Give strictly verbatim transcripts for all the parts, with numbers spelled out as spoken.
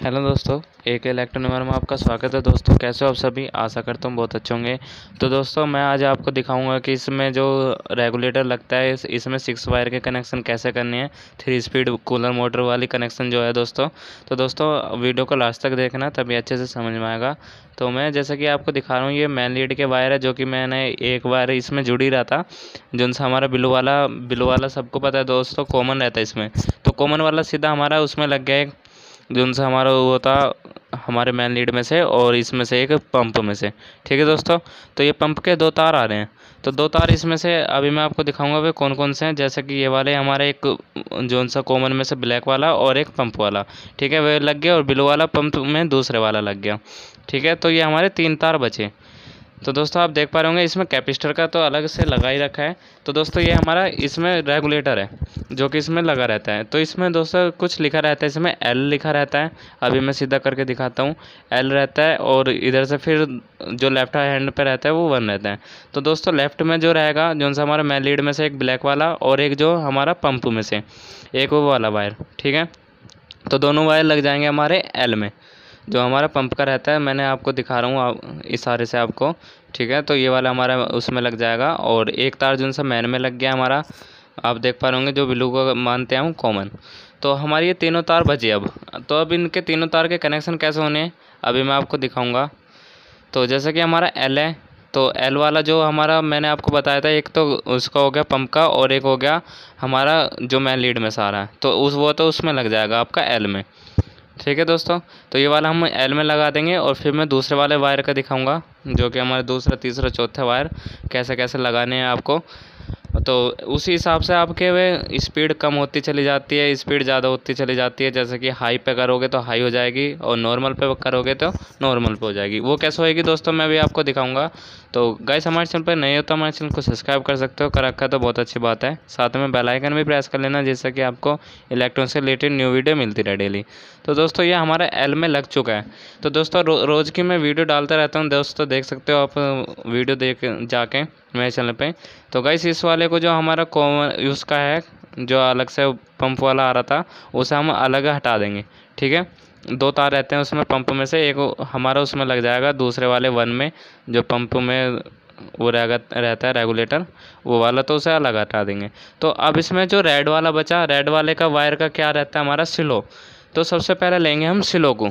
Hello दोस्तों, एक electronic में आपका स्वागत है। दोस्तों कैसे हो आप सभी? आशा करता हूँ बहुत अच्छे होंगे। तो दोस्तों मैं आज आपको दिखाऊंगा कि इसमें जो रेगुलेटर लगता है इस इसमें सिक्स वायर के कनेक्शन कैसे करने हैं, थ्री स्पीड कूलर मोटर वाली कनेक्शन जो है दोस्तों। तो दोस्तों वीडियो को लास्ट तक देखना, तभी अच्छे से समझ में आएगा। तो मैं जैसे कि आपको दिखा रहा हूँ, ये मेन लीड के वायर है जो कि मैंने एक वायर इसमें जुड़ ही रहा था, जिनसे हमारा ब्लू वाला ब्लू वाला सबको पता है दोस्तों, कॉमन रहता है इसमें। तो कॉमन वाला सीधा हमारा उसमें लग गया एक, जिनसे हमारा वो था हमारे मेन लीड में से, और इसमें से एक पंप में से। ठीक है दोस्तों, तो ये पंप के दो तार आ रहे हैं। तो दो तार इसमें से अभी मैं आपको दिखाऊंगा वे कौन कौन से हैं। जैसे कि ये वाले हमारे एक जोन सा कॉमन में से ब्लैक वाला और एक पंप वाला, ठीक है, वे लग गया, और ब्लू वाला पंप में दूसरे वाला लग गया। ठीक है, तो ये हमारे तीन तार बचे। तो दोस्तों आप देख पा रहे होंगे इसमें कैपेसिटर का तो अलग से लगा ही रखा है। तो दोस्तों ये हमारा इसमें रेगुलेटर है जो कि इसमें लगा रहता है। तो इसमें दोस्तों कुछ लिखा रहता है, इसमें एल लिखा रहता है। अभी मैं सीधा करके दिखाता हूँ, एल रहता है, और इधर से फिर जो लेफ्ट हैंड पे रहता है वो वन रहता है। तो दोस्तों लेफ्ट में जो रहेगा, जो सा हमारा मेन लीड में से एक ब्लैक वाला और एक जो हमारा पंप में से एक वो वाला वायर, ठीक है। तो दोनों वायर लग जाएंगे हमारे एल में, जो हमारा पंप का रहता है। मैंने आपको दिखा रहा हूँ आप इशारे से आपको, ठीक है। तो ये वाला हमारा उसमें लग जाएगा, और एक तार जो सा मैन में लग गया हमारा, आप देख पा रहे होंगे, जो ब्लू को मानते हैं हम कॉमन। तो हमारी ये तीनों तार बचे अब। तो अब इनके तीनों तार के कनेक्शन कैसे होने हैं अभी मैं आपको दिखाऊंगा। तो जैसे कि हमारा एल है, तो एल वाला जो हमारा मैंने आपको बताया था, एक तो उसका हो गया पंप का, और एक हो गया हमारा जो मैन लीड में सारा है, तो उस वो तो उसमें लग जाएगा आपका एल में। ठीक है दोस्तों, तो ये वाला हम एल में लगा देंगे, और फिर मैं दूसरे वाले वायर का दिखाऊंगा, जो कि हमारे दूसरा तीसरा चौथा वायर कैसे कैसे लगाने हैं आपको। तो उसी हिसाब से आपके वे स्पीड कम होती चली जाती है, स्पीड ज़्यादा होती चली जाती है। जैसे कि हाई पे करोगे तो हाई हो जाएगी, और नॉर्मल पे करोगे तो नॉर्मल पे हो जाएगी। वो कैसे होएगी दोस्तों मैं भी आपको दिखाऊंगा। तो गाइस हमारे चैनल पर नए हो तो हमारे चैनल को सब्सक्राइब कर सकते हो, कर रखा है तो बहुत अच्छी बात है। साथ में बेल आइकन भी प्रेस कर लेना, जिससे कि आपको इलेक्ट्रॉनिक्स से रिलेटेड न्यू वीडियो मिलती रहे डेली। तो दोस्तों ये हमारा एल में लग चुका है। तो दोस्तों रो, रोज़ की मैं वीडियो डालता रहता हूँ दोस्तों, देख सकते हो आप वीडियो देख जाके मेरे चैनल पे। तो गाइस इस वाले को जो हमारा कॉमन यूज़ का है, जो अलग से पंप वाला आ रहा था, उसे हम अलग हटा देंगे। ठीक है, दो तार रहते हैं उसमें पंप में से, एक हमारा उसमें लग जाएगा दूसरे वाले वन में, जो पंप में वो रहेगा रहता है रेगुलेटर वो वाला, तो उसे अलग हटा देंगे। तो अब इसमें जो रेड वाला बचा, रेड वाले का वायर का क्या रहता है हमारा, स्लो। तो सबसे पहले लेंगे हम स्लो को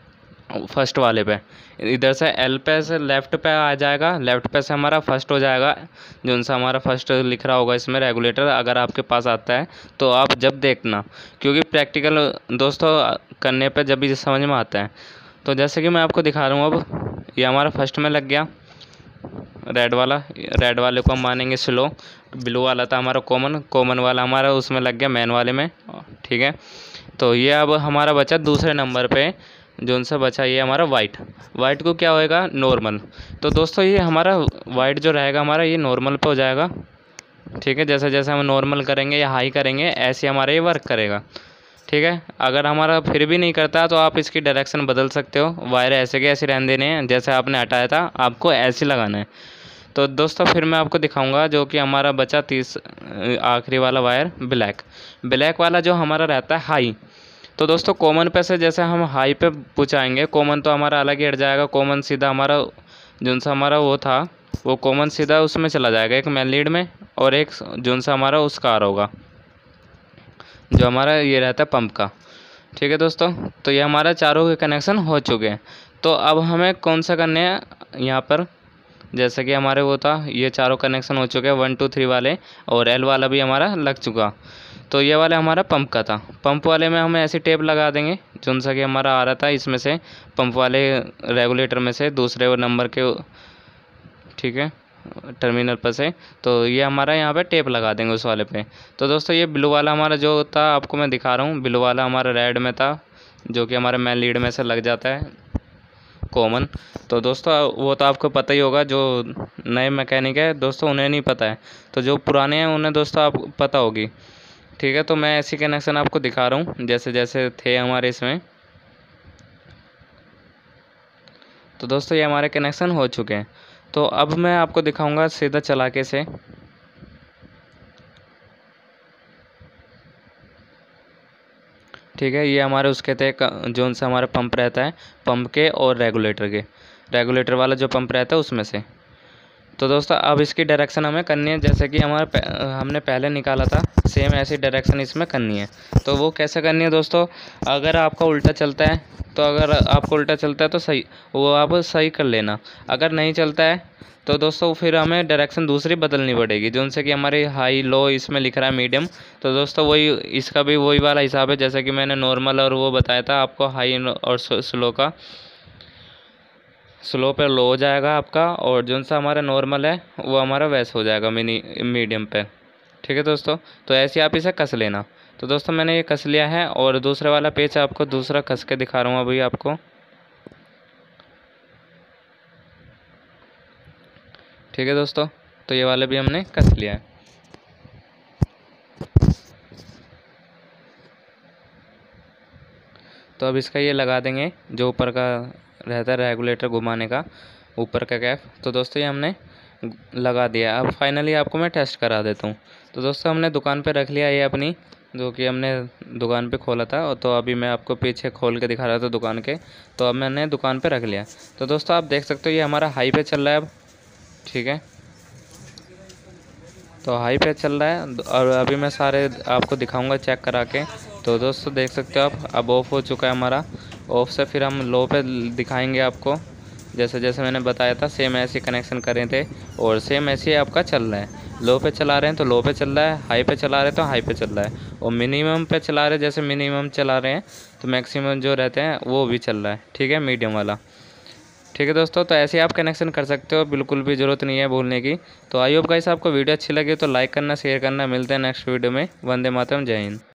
फर्स्ट वाले पे, इधर से एल पे से लेफ़्ट पे आ जाएगा, लेफ़्ट पे से हमारा फर्स्ट हो जाएगा, जो सा हमारा फर्स्ट लिख रहा होगा इसमें रेगुलेटर। अगर आपके पास आता है तो आप जब देखना, क्योंकि प्रैक्टिकल दोस्तों करने पे जब भी समझ में आता है। तो जैसे कि मैं आपको दिखा रहा हूँ, अब ये हमारा फर्स्ट में लग गया रेड वाला, रेड वाले को हम मानेंगे स्लो। ब्लू वाला था हमारा कॉमन, कॉमन वाला हमारा उसमें लग गया मैन वाले में, ठीक है। तो ये अब हमारा बचा दूसरे नंबर पे, जो उनसे बचा ये हमारा वाइट। वाइट को क्या होएगा, नॉर्मल। तो दोस्तों ये हमारा वाइट जो रहेगा हमारा, ये नॉर्मल पे हो जाएगा। ठीक है, जैसे जैसे हम नॉर्मल करेंगे या हाई करेंगे, ऐसे हमारा ये वर्क करेगा। ठीक है, अगर हमारा फिर भी नहीं करता तो आप इसकी डायरेक्शन बदल सकते हो, वायर ऐसे के ऐसे रहने देने हैं, जैसे आपने हटाया था आपको ऐसे लगाना है। तो दोस्तों फिर मैं आपको दिखाऊंगा जो कि हमारा बचा तीस आखिरी वाला वायर, ब्लैक। ब्लैक वाला जो हमारा रहता है हाई। तो दोस्तों कॉमन पे से जैसे हम हाई पे पहुँचाएंगे, कॉमन तो हमारा अलग ही हट जाएगा। कॉमन सीधा हमारा जोन सा हमारा वो था, वो कॉमन सीधा उसमें चला जाएगा, एक मेन लीड में, और एक जोन सा हमारा उसका आ रहा होगा, जो हमारा ये रहता है पंप का। ठीक है दोस्तों, तो ये हमारा चारों के कनेक्शन हो चुके हैं। तो अब हमें कौन सा करने हैं यहाँ पर, जैसे कि हमारे वो था, ये चारों कनेक्शन हो चुके हैं, वन टू थ्री वाले, और एल वाला भी हमारा लग चुका। तो ये वाला हमारा पंप का था। पंप वाले में हमें ऐसी टेप लगा देंगे, जोन सा कि हमारा आ रहा था इसमें से, पंप वाले रेगुलेटर में से दूसरे नंबर के, ठीक है, टर्मिनल पर से। तो ये हमारा यहाँ पे टेप लगा देंगे उस वाले पे। तो दोस्तों ये ब्लू वाला हमारा जो था आपको मैं दिखा रहा हूँ, ब्लू वाला हमारा रेड में था, जो कि हमारे मेन लीड में से लग जाता है कॉमन। तो दोस्तों वो तो आपको पता ही होगा, जो नए मैकेनिक है दोस्तों उन्हें नहीं पता है, तो जो पुराने हैं उन्हें दोस्तों आप पता होगी। ठीक है, तो मैं ऐसी कनेक्शन आपको दिखा रहा हूँ जैसे जैसे थे हमारे इसमें। तो दोस्तों ये हमारे कनेक्शन हो चुके हैं। तो अब मैं आपको दिखाऊंगा सीधा चला के से। ठीक है, ये हमारे उसके थे जोन से हमारा पंप रहता है, पंप के और रेगुलेटर के, रेगुलेटर वाला जो पंप रहता है उसमें से। तो दोस्तों अब इसकी डायरेक्शन हमें करनी है, जैसे कि हमारे हमने पहले निकाला था सेम ऐसी डायरेक्शन इसमें करनी है। तो वो कैसे करनी है दोस्तों, अगर आपका उल्टा चलता है तो अगर आपको उल्टा चलता है तो सही, वो आप सही कर लेना। अगर नहीं चलता है तो दोस्तों फिर हमें डायरेक्शन दूसरी बदलनी पड़ेगी, जो उनसे कि हमारी हाई लो इसमें लिख रहा है मीडियम। तो दोस्तों वही इसका भी वही वाला हिसाब है, जैसे कि मैंने नॉर्मल और वो बताया था आपको, हाई और स्लो का। स्लो पे लो हो जाएगा आपका, और जो सा हमारा नॉर्मल है वो हमारा वैस हो जाएगा मिनी मीडियम पे। ठीक है दोस्तों, तो ऐसे आप इसे कस लेना। तो दोस्तों मैंने ये कस लिया है, और दूसरे वाला पेच आपको दूसरा कस के दिखा रहा हूँ अभी आपको। ठीक है दोस्तों, तो ये वाले भी हमने कस लिया है। तो अब इसका ये लगा देंगे जो ऊपर का रहता है रेगुलेटर घुमाने का, ऊपर का कैप। तो दोस्तों ये हमने लगा दिया। अब फाइनली आपको मैं टेस्ट करा देता हूँ। तो दोस्तों हमने दुकान पे रख लिया ये अपनी, जो कि हमने दुकान पे खोला था, और तो अभी मैं आपको पीछे खोल के दिखा रहा था दुकान के। तो अब मैंने दुकान पे रख लिया। तो दोस्तों आप देख सकते हो ये हमारा हाई पे चल रहा है अब। ठीक है, तो हाई पे चल रहा है, और अभी मैं सारे आपको दिखाऊंगा चेक करा के। तो दोस्तों देख सकते हो आप, अब ऑफ़ हो चुका है हमारा। ऑफ से फिर हम लो पे दिखाएंगे आपको, जैसे जैसे मैंने बताया था सेम ऐसे कनेक्शन करे थे, और सेम ऐसे ही आपका चल रहा है। लो पे चला रहे हैं तो लो पे चल रहा है, हाई पे चला रहे हैं तो हाई पे चल रहा है, और मिनिमम पे चला रहे हैं जैसे मिनिमम चला रहे हैं तो मैक्सिमम जो रहते हैं वो भी चल रहा है। ठीक है, मीडियम वाला। ठीक है दोस्तों, तो ऐसे ही आप कनेक्शन कर सकते हो, बिल्कुल भी ज़रूरत नहीं है भूलने की। तो आई होप गाइस आपको वीडियो अच्छी लगी तो लाइक करना, शेयर करना। मिलते हैं नेक्स्ट वीडियो में। वंदे मातरम, जय हिंद।